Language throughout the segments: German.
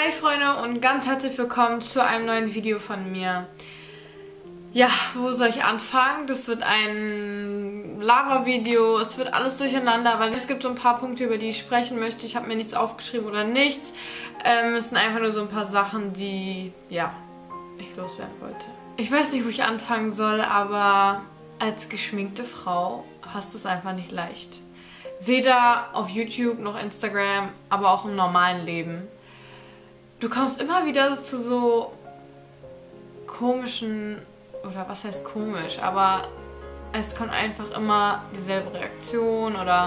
Hi Freunde und ganz herzlich willkommen zu einem neuen Video von mir. Ja, wo soll ich anfangen? Das wird ein Lava-Video, es wird alles durcheinander, weil es gibt so ein paar Punkte, über die ich sprechen möchte. Ich habe mir nichts aufgeschrieben oder nichts. Es sind einfach nur so ein paar Sachen, die, ja, ich loswerden wollte. Ich weiß nicht, wo ich anfangen soll, aber als geschminkte Frau hast du es einfach nicht leicht. Weder auf YouTube noch Instagram, aber auch im normalen Leben. Du kommst immer wieder zu so komischen, oder was heißt komisch, aber es kommt einfach immer dieselbe Reaktion oder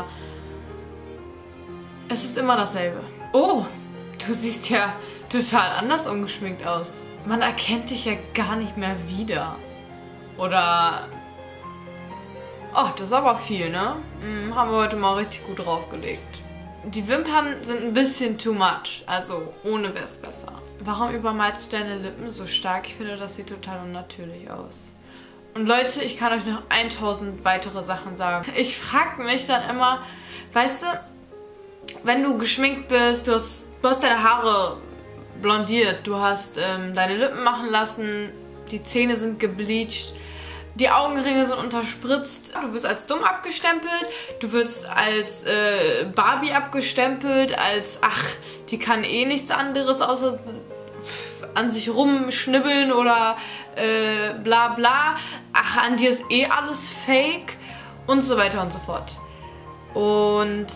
es ist immer dasselbe. Oh, du siehst ja total anders ungeschminkt aus. Man erkennt dich ja gar nicht mehr wieder. Oder, oh, das ist aber viel, ne? Haben wir heute mal richtig gut draufgelegt. Die Wimpern sind ein bisschen too much, also ohne wäre es besser. Warum übermalst du deine Lippen so stark? Ich finde, das sieht total unnatürlich aus. Und Leute, ich kann euch noch 1000 weitere Sachen sagen. Ich frage mich dann immer, weißt du, wenn du geschminkt bist, du hast deine Haare blondiert, du hast deine Lippen machen lassen, die Zähne sind gebleached, die Augenringe sind unterspritzt, du wirst als dumm abgestempelt, du wirst als Barbie abgestempelt, als, ach, die kann eh nichts anderes außer an sich rumschnibbeln oder bla bla, ach, an dir ist eh alles fake und so weiter und so fort. Und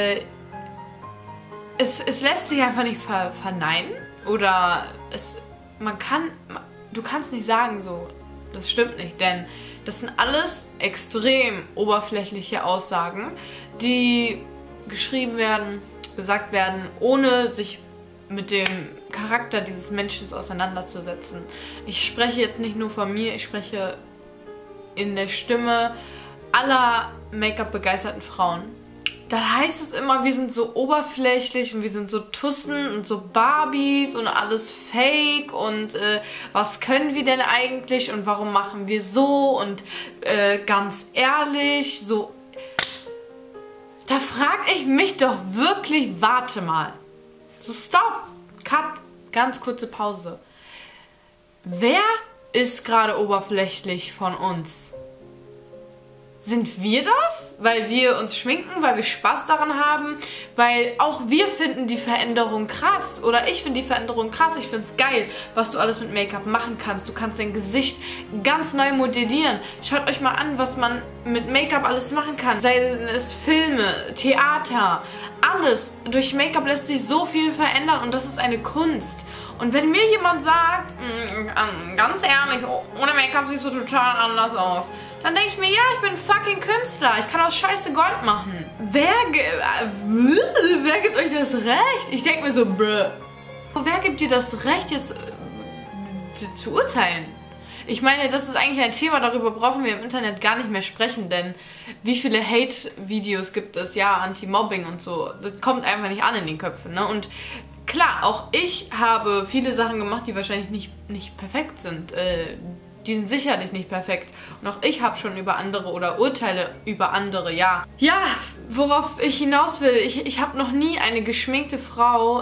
es lässt sich einfach nicht verneinen oder du kannst nicht sagen so, das stimmt nicht, denn das sind alles extrem oberflächliche Aussagen, die geschrieben werden, gesagt werden, ohne sich mit dem Charakter dieses Menschen auseinanderzusetzen. Ich spreche jetzt nicht nur von mir, ich spreche in der Stimme aller Make-up-begeisterten Frauen. Da heißt es immer, wir sind so oberflächlich und wir sind so Tussen und so Barbies und alles fake und was können wir denn eigentlich und warum machen wir so und ganz ehrlich, so. Da frage ich mich doch wirklich, warte mal. So, stop, cut, ganz kurze Pause. Wer ist gerade oberflächlich von uns? Sind wir das? Weil wir uns schminken, weil wir Spaß daran haben, weil auch wir finden die Veränderung krass. Oder ich finde die Veränderung krass. Ich finde es geil, was du alles mit Make-up machen kannst. Du kannst dein Gesicht ganz neu modellieren. Schaut euch mal an, was man mit Make-up alles machen kann. Sei es Filme, Theater, alles. Durch Make-up lässt sich so viel verändern und das ist eine Kunst. Und wenn mir jemand sagt, ganz ehrlich, ohne Make-up siehst du total anders aus, dann denke ich mir, ja, ich bin ein fucking Künstler. Ich kann aus Scheiße Gold machen. Wer gibt euch das Recht? Ich denke mir so, bruh. Wer gibt dir das Recht, jetzt zu urteilen? Ich meine, das ist eigentlich ein Thema, darüber brauchen wir im Internet gar nicht mehr sprechen, denn wie viele Hate-Videos gibt es? Ja, Anti-Mobbing und so. Das kommt einfach nicht an in den Köpfen, ne? Und klar, auch ich habe viele Sachen gemacht, die wahrscheinlich nicht perfekt sind. Die sind sicherlich nicht perfekt. Und auch ich habe schon über andere oder Urteile über andere, ja. Ja, worauf ich hinaus will, ich habe noch nie eine geschminkte Frau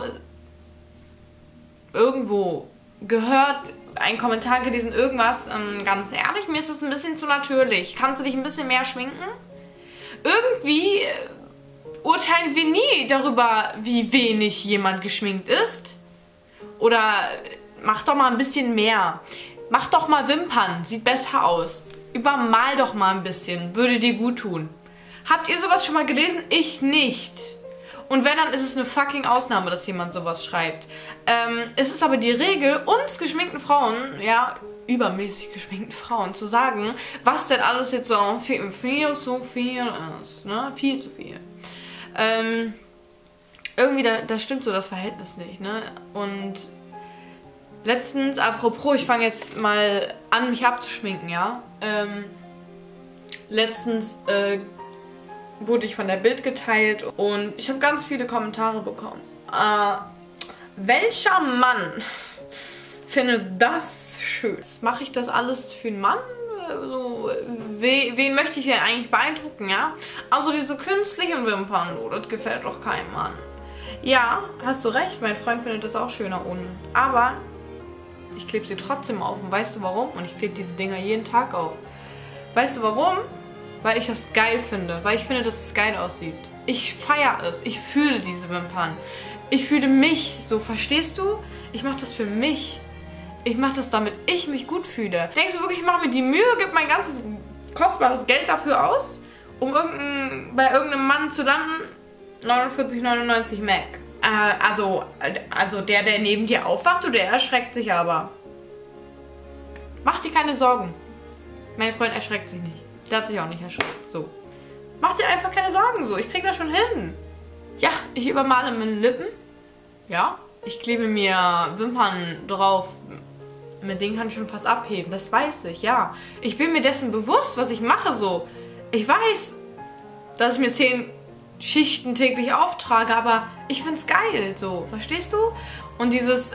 irgendwo gehört, einen Kommentar gelesen, irgendwas. Ganz ehrlich, mir ist das ein bisschen zu natürlich. Kannst du dich ein bisschen mehr schminken? Irgendwie urteilen wir nie darüber, wie wenig jemand geschminkt ist. Oder mach doch mal ein bisschen mehr. Mach doch mal Wimpern, sieht besser aus. Übermal doch mal ein bisschen, würde dir gut tun. Habt ihr sowas schon mal gelesen? Ich nicht. Und wenn, dann ist es eine fucking Ausnahme, dass jemand sowas schreibt. Es ist aber die Regel, uns geschminkten Frauen, ja, übermäßig geschminkten Frauen, zu sagen, was denn alles jetzt so viel zu viel ist. Ne? Viel zu viel. Irgendwie, da stimmt so das Verhältnis nicht, ne? Und letztens, apropos, ich fange jetzt mal an, mich abzuschminken, ja? Letztens wurde ich von der Bild geteilt und ich habe ganz viele Kommentare bekommen. Welcher Mann findet das schön? Mache ich das alles für einen Mann? So, wen möchte ich denn eigentlich beeindrucken, ja? Also diese künstlichen Wimpern, oh, das gefällt doch keinem Mann. Ja, hast du recht, mein Freund findet das auch schöner ohne. Aber ich klebe sie trotzdem auf. Und weißt du warum? Und ich klebe diese Dinger jeden Tag auf. Weißt du warum? Weil ich das geil finde. Weil ich finde, dass es geil aussieht. Ich feiere es. Ich fühle diese Wimpern. Ich fühle mich so. Verstehst du? Ich mache das für mich. Ich mache das, damit ich mich gut fühle. Denkst du wirklich, ich mache mir die Mühe, gebe mein ganzes kostbares Geld dafür aus, um bei irgendeinem Mann zu landen? 49,99 Mac. Also der neben dir aufwacht, oder der erschreckt sich aber. Mach dir keine Sorgen. Mein Freund erschreckt sich nicht. Der hat sich auch nicht erschreckt. So. Mach dir einfach keine Sorgen so. Ich krieg das schon hin. Ja, ich übermale meine Lippen. Ja. Ich klebe mir Wimpern drauf. Mit denen kann ich schon fast abheben. Das weiß ich, ja. Ich bin mir dessen bewusst, was ich mache so. Ich weiß, dass ich mir 10 Schichten täglich auftrage, aber ich find's geil, so. Verstehst du? Und dieses,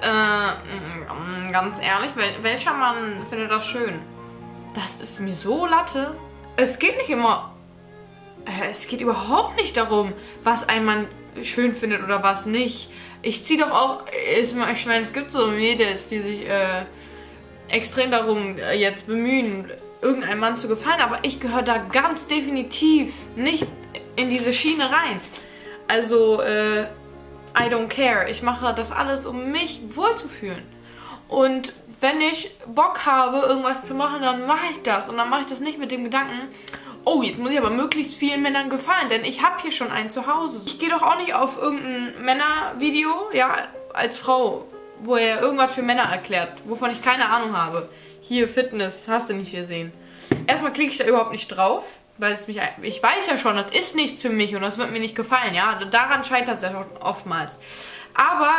ganz ehrlich, welcher Mann findet das schön? Das ist mir so Latte. Es geht nicht immer, es geht überhaupt nicht darum, was ein Mann schön findet oder was nicht. Ich ziehe doch auch, ich meine, es gibt so Mädels, die sich extrem darum jetzt bemühen, irgendeinem Mann zu gefallen, aber ich gehöre da ganz definitiv nicht in diese Schiene rein. Also, I don't care. Ich mache das alles, um mich wohlzufühlen. Und wenn ich Bock habe, irgendwas zu machen, dann mache ich das. Und dann mache ich das nicht mit dem Gedanken, oh, jetzt muss ich aber möglichst vielen Männern gefallen, denn ich habe hier schon einen zu Hause. Ich gehe doch auch nicht auf irgendein Männervideo, ja, als Frau, wo er irgendwas für Männer erklärt, wovon ich keine Ahnung habe. Hier, Fitness, hast du nicht gesehen. Erstmal klicke ich da überhaupt nicht drauf, weil ich weiß ja schon, das ist nichts für mich und das wird mir nicht gefallen, ja. Daran scheitert es ja oftmals. Aber,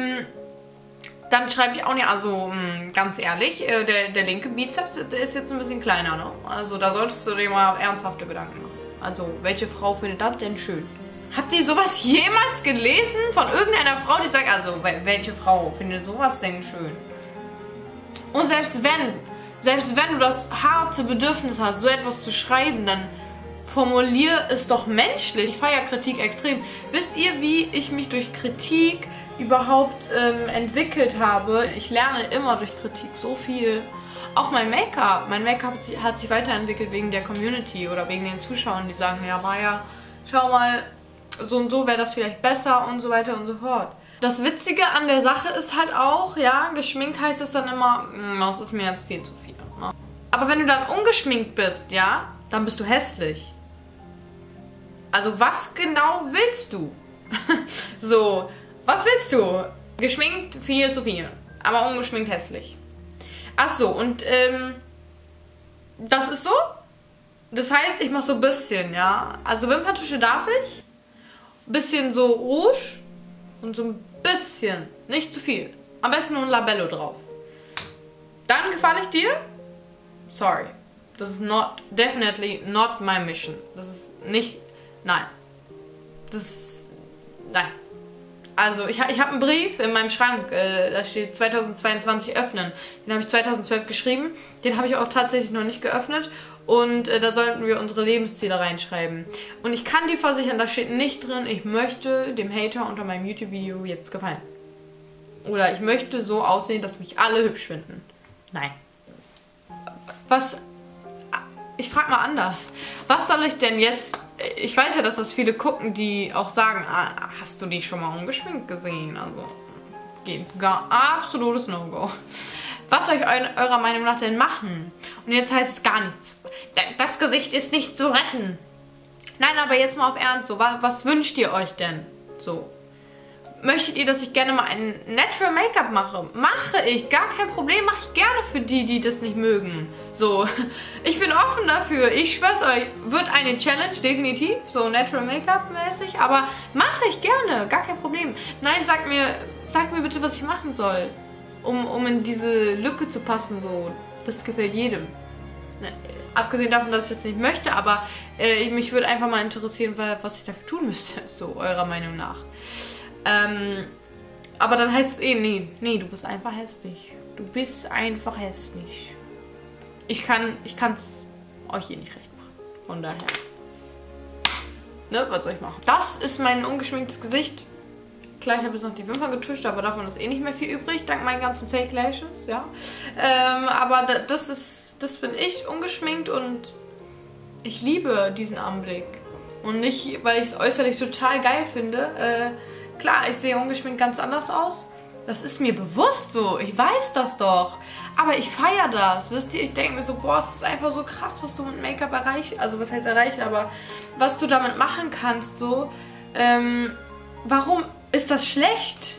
dann schreibe ich auch nicht, also ganz ehrlich, der linke Bizeps, der ist jetzt ein bisschen kleiner, ne? Also da solltest du dir mal ernsthafte Gedanken machen. Also, welche Frau findet das denn schön? Habt ihr sowas jemals gelesen von irgendeiner Frau, die sagt, also welche Frau findet sowas denn schön? Und selbst wenn du das harte Bedürfnis hast, so etwas zu schreiben, dann formulier es doch menschlich. Ich feiere Kritik extrem. Wisst ihr, wie ich mich durch Kritik überhaupt entwickelt habe? Ich lerne immer durch Kritik so viel. Auch mein Make-up. Mein Make-up hat sich weiterentwickelt wegen der Community oder wegen den Zuschauern, die sagen, ja Maya, schau mal, so und so wäre das vielleicht besser und so weiter und so fort. Das Witzige an der Sache ist halt auch, ja, geschminkt heißt es dann immer, das ist mir jetzt viel zu viel. Ne? Aber wenn du dann ungeschminkt bist, ja, dann bist du hässlich. Also was genau willst du? So, was willst du? Geschminkt viel zu viel, aber ungeschminkt hässlich. Ach so, und das ist so. Das heißt, ich mache so ein bisschen, ja. Also Wimperntusche darf ich. Bisschen so Rouge und so ein bisschen, nicht zu viel. Am besten nur ein Labello drauf. Dann gefalle ich dir? Sorry. Das ist definitely not my mission. Das ist nicht, nein. Nein. Also ich habe einen Brief in meinem Schrank, da steht 2022 öffnen. Den habe ich 2012 geschrieben. Den habe ich auch tatsächlich noch nicht geöffnet. Und da sollten wir unsere Lebensziele reinschreiben. Und ich kann dir versichern, da steht nicht drin, ich möchte dem Hater unter meinem YouTube-Video jetzt gefallen. Oder ich möchte so aussehen, dass mich alle hübsch finden. Nein. Ich frage mal anders. Was soll ich denn jetzt... Ich weiß ja, dass das viele gucken, die auch sagen, hast du dich schon mal ungeschminkt gesehen? Also, geht gar absolutes No-Go. Was soll ich eurer Meinung nach denn machen? Und jetzt heißt es gar nichts. Das Gesicht ist nicht zu retten. Nein, aber jetzt mal auf Ernst. So, was wünscht ihr euch denn? So. Möchtet ihr, dass ich gerne mal ein Natural Make-up mache? Mache ich. Gar kein Problem. Mache ich gerne für die, die das nicht mögen. So. Ich bin offen dafür. Ich schwör's euch. Wird eine Challenge, definitiv. So Natural Make-up mäßig. Aber mache ich gerne. Gar kein Problem. Nein, sagt mir bitte, was ich machen soll. Um in diese Lücke zu passen. So. Das gefällt jedem. Abgesehen davon, dass ich das nicht möchte. Aber mich würde einfach mal interessieren, was ich dafür tun müsste. So, eurer Meinung nach. Aber dann heißt es nee, du bist einfach hässlich. Du bist einfach hässlich. Ich kann's euch hier nicht recht machen. Von daher. Ne, was soll ich machen? Das ist mein ungeschminktes Gesicht. Klar, ich habe jetzt noch die Wimpern getuscht, aber davon ist eh nicht mehr viel übrig, dank meinen ganzen Fake Lashes, ja. Aber das bin ich, ungeschminkt, und ich liebe diesen Anblick. Und nicht, weil ich es äußerlich total geil finde. Klar, ich sehe ungeschminkt ganz anders aus. Das ist mir bewusst so, ich weiß das doch. Aber ich feiere das, wisst ihr? Ich denke mir so, boah, es ist einfach so krass, was du mit Make-up erreichst. Also was heißt erreichen, aber was du damit machen kannst, so. Warum ist das schlecht?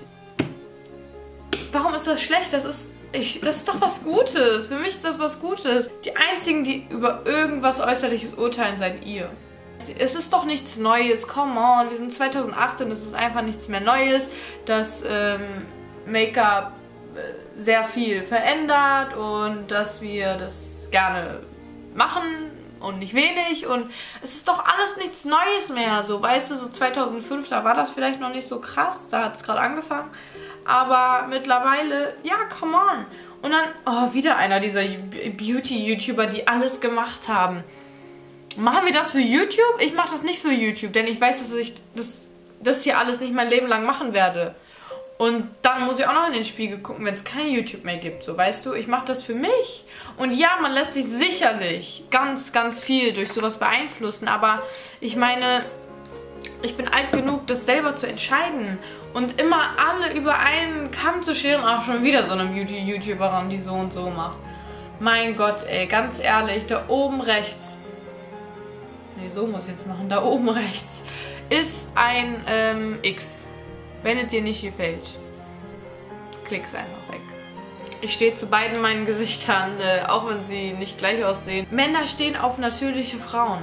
Warum ist das schlecht? Das ist doch was Gutes. Für mich ist das was Gutes. Die einzigen, die über irgendwas Äußerliches urteilen, seid ihr. Es ist doch nichts Neues, come on. Wir sind 2018, es ist einfach nichts mehr Neues, dass Make-up sehr viel verändert und dass wir das gerne machen und nicht wenig, und es ist doch alles nichts Neues mehr, so, weißt du, so 2005, da war das vielleicht noch nicht so krass, da hat es gerade angefangen, aber mittlerweile, ja, come on. Und dann, oh, wieder einer dieser Beauty-YouTuber, die alles gemacht haben. Machen wir das für YouTube? Ich mache das nicht für YouTube, denn ich weiß, dass ich das hier alles nicht mein Leben lang machen werde. Und dann muss ich auch noch in den Spiegel gucken, wenn es kein YouTube mehr gibt, so, weißt du? Ich mache das für mich. Und ja, man lässt sich sicherlich ganz, ganz viel durch sowas beeinflussen, aber ich meine, ich bin alt genug, das selber zu entscheiden. Und immer alle über einen Kamm zu scheren, auch schon wieder so eine Beauty-YouTuberin, die so und so macht. Mein Gott, ey, ganz ehrlich, da oben rechts, nee, so muss ich jetzt machen, da oben rechts ist ein X. Wenn es dir nicht gefällt, klick's einfach weg. Ich stehe zu beiden meinen Gesichtern, auch wenn sie nicht gleich aussehen. Männer stehen auf natürliche Frauen.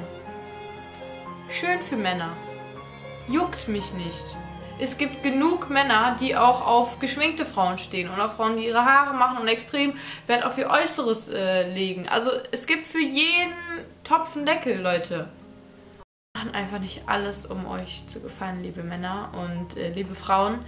Schön für Männer. Juckt mich nicht. Es gibt genug Männer, die auch auf geschminkte Frauen stehen und auf Frauen, die ihre Haare machen und extrem Wert auf ihr Äußeres legen. Also es gibt für jeden Topf einen Deckel, Leute. Wir machen einfach nicht alles, um euch zu gefallen, liebe Männer und liebe Frauen.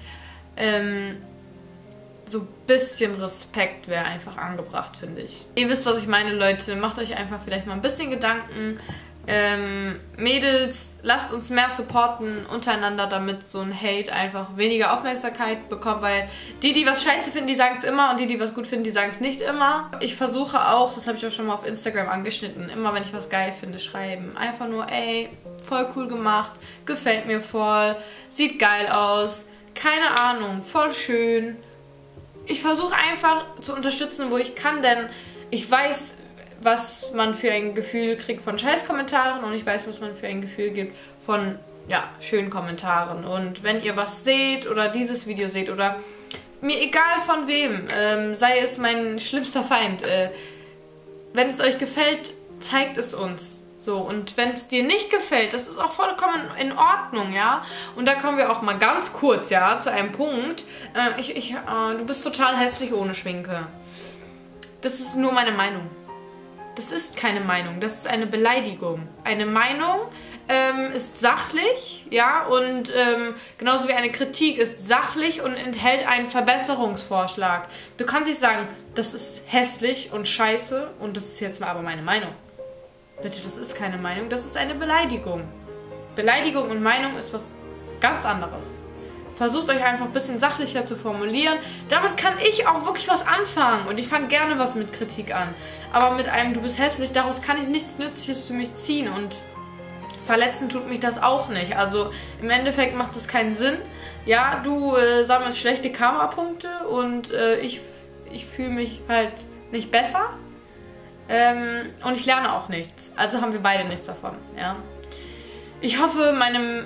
So ein bisschen Respekt wäre einfach angebracht, finde ich. Ihr wisst, was ich meine, Leute. Macht euch einfach vielleicht mal ein bisschen Gedanken. Mädels, lasst uns mehr supporten untereinander, damit so ein Hate einfach weniger Aufmerksamkeit bekommt, weil die was scheiße finden, die sagen es immer, und die was gut finden, die sagen es nicht immer. Ich versuche auch, das habe ich auch schon mal auf Instagram angeschnitten, immer wenn ich was geil finde, schreiben. Einfach nur, ey, voll cool gemacht, gefällt mir voll, sieht geil aus, keine Ahnung, voll schön. Ich versuche einfach zu unterstützen, wo ich kann, denn ich weiß, was man für ein Gefühl kriegt von Scheißkommentaren, und ich weiß, was man für ein Gefühl gibt von, ja, schönen Kommentaren. Und wenn ihr was seht oder dieses Video seht oder mir egal von wem, sei es mein schlimmster Feind, wenn es euch gefällt, zeigt es uns. So, und wenn es dir nicht gefällt, das ist auch vollkommen in Ordnung, ja. Und da kommen wir auch mal ganz kurz, ja, zu einem Punkt. Du bist total hässlich ohne Schminke. Das ist nur meine Meinung. Das ist keine Meinung, das ist eine Beleidigung. Eine Meinung ist sachlich, ja, und genauso wie eine Kritik ist sachlich und enthält einen Verbesserungsvorschlag. Du kannst nicht sagen, das ist hässlich und scheiße und das ist jetzt mal aber meine Meinung. Leute, das ist keine Meinung, das ist eine Beleidigung. Beleidigung und Meinung ist was ganz anderes. Versucht euch einfach ein bisschen sachlicher zu formulieren. Damit kann ich auch wirklich was anfangen. Und ich fange gerne was mit Kritik an. Aber mit einem, du bist hässlich, daraus kann ich nichts Nützliches für mich ziehen. Und verletzen tut mich das auch nicht. Also im Endeffekt macht das keinen Sinn. Ja, du sammelst schlechte Karma-Punkte und ich fühle mich halt nicht besser. Und ich lerne auch nichts. Also haben wir beide nichts davon. Ja. Ich hoffe, meine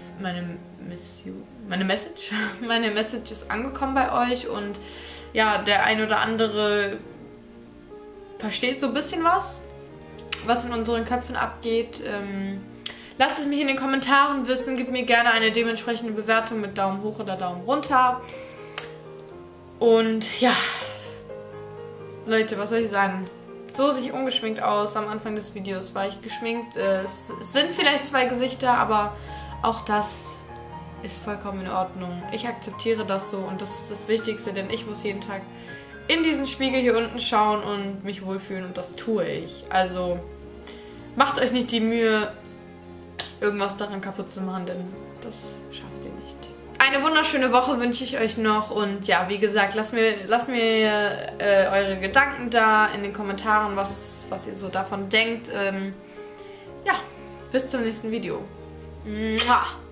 Message ist angekommen bei euch, und ja, der ein oder andere versteht so ein bisschen was in unseren Köpfen abgeht. Lasst es mich in den Kommentaren wissen, gebt mir gerne eine dementsprechende Bewertung mit Daumen hoch oder Daumen runter. Und ja, Leute, was soll ich sagen? So sehe ich ungeschminkt aus. Am Anfang des Videos war ich geschminkt. Es sind vielleicht 2 Gesichter, aber auch das ist vollkommen in Ordnung. Ich akzeptiere das so, und das ist das Wichtigste, denn ich muss jeden Tag in diesen Spiegel hier unten schauen und mich wohlfühlen, und das tue ich. Also macht euch nicht die Mühe, irgendwas daran kaputt zu machen, denn das schafft ihr nicht. eine wunderschöne Woche wünsche ich euch noch und ja, wie gesagt, lasst mir eure Gedanken da in den Kommentaren, was ihr so davon denkt. Ja, bis zum nächsten Video. Mua.